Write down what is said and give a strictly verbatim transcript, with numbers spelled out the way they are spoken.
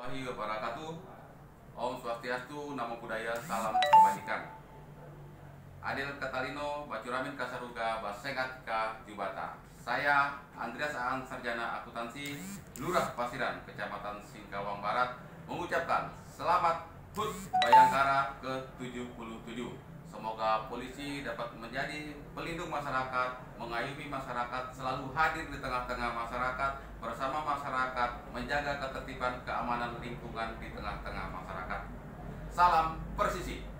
warahmatullahi wabarakatuh. Om Swastiastu, Namo Buddhaya, Salam Kebajikan. Adil Katalino, Bacuramin Kasaruga, Basengat Ka Jubata. Saya Andreas Aan, Sarjana Akuntansi, Lurah Pasiran, Kecamatan Singkawang Barat, mengucapkan selamat H U T Bayangkara ke tujuh puluh tujuh. Semoga polisi dapat menjadi pelindung masyarakat, mengayomi masyarakat, selalu hadir di tengah-tengah masyarakat, bersama masyarakat, menjaga ketertiban keamanan lingkungan di tengah-tengah masyarakat. Salam Persisi.